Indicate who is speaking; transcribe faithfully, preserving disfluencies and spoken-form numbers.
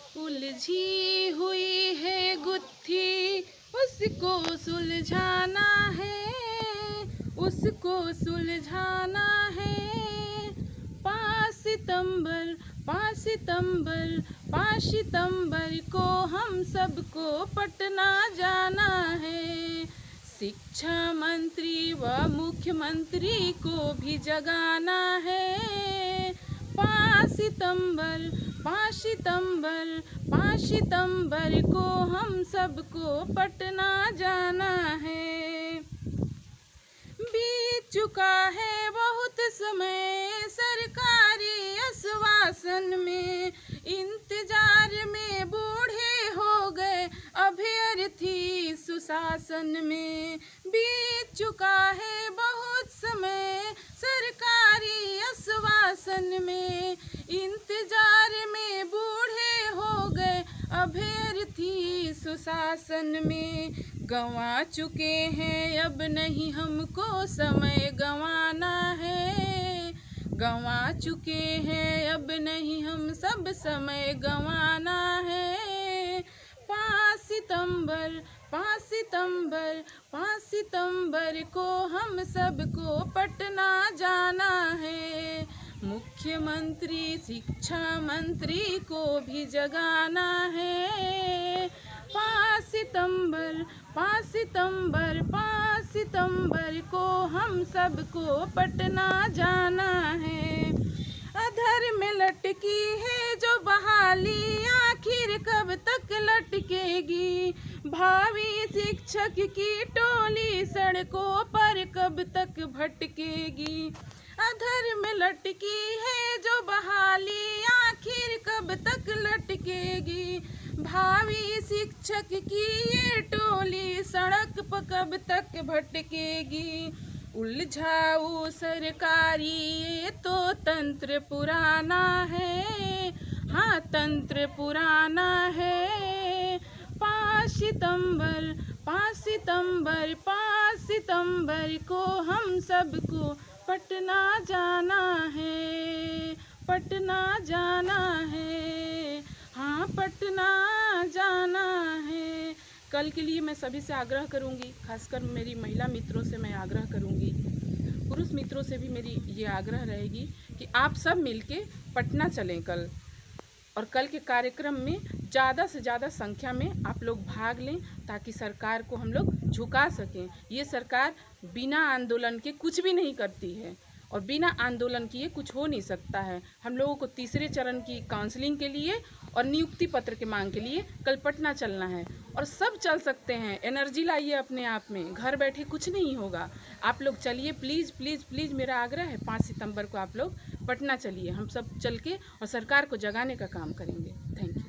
Speaker 1: उलझी हुई है गुत्थी, उसको सुलझाना है, उसको सुलझाना है। पाँच सितंबर पाँच सितंबर पाँच सितंबर को हम सबको पटना जाना है। शिक्षा मंत्री व मुख्यमंत्री को भी जगाना है। पाँच सितंबर पाँच सितंबर पाँच सितंबर को हम सबको पटना जाना है। बीत चुका है बहुत समय सरकारी आश्वासन में, इंतजार में बूढ़े हो गए अभ्यर्थी सुशासन में। बीत चुका है बहुत समय सरकारी आश्वासन में, इंतजार में बूढ़े हो गए अभ्यर्थी सुशासन में। गंवा चुके हैं अब नहीं हमको समय गंवाना है, गंवा चुके हैं अब नहीं हम सब समय गंवाना है। पाँच सितंबर पाँच सितंबर पाँच सितंबर को हम सबको पटना जाना है। मुख्यमंत्री शिक्षा मंत्री को भी जगाना है। पाँच सितंबर पाँच सितंबर पाँच सितंबर को हम सबको पटना जाना है। अधर में लटकी है जो बहाली आखिर कब तक लटकेगी, भावी शिक्षक की टोली सड़कों पर कब तक भटकेगी। अधर में लटकी है जो बहाली आखिर कब तक लटकेगी, भावी शिक्षक की ये टोली सड़क पर कब तक भटकेगी। उलझाऊ सरकारी ये तो तंत्र पुराना है, हाँ तंत्र पुराना है। पाँच सितंबर पाँच सितंबर पाँच सितंबर को हम सबको पटना जाना है, पटना जाना है, हाँ पटना जाना है। कल के लिए मैं सभी से आग्रह करूंगी, खासकर मेरी महिला मित्रों से मैं आग्रह करूंगी, पुरुष मित्रों से भी मेरी ये आग्रह रहेगी कि आप सब मिलके पटना चलें कल, और कल के कार्यक्रम में ज़्यादा से ज़्यादा संख्या में आप लोग भाग लें ताकि सरकार को हम लोग झुका सकें। ये सरकार बिना आंदोलन के कुछ भी नहीं करती है और बिना आंदोलन किए कुछ हो नहीं सकता है। हम लोगों को तीसरे चरण की काउंसलिंग के लिए और नियुक्ति पत्र के मांग के लिए कल पटना चलना है, और सब चल सकते हैं। एनर्जी लाइए अपने आप में, घर बैठे कुछ नहीं होगा। आप लोग चलिए प्लीज़ प्लीज़ प्लीज़, मेरा आग्रह है पाँच सितंबर को आप लोग पटना चलिए। हम सब चल के और सरकार को जगाने का काम करेंगे। Thank you.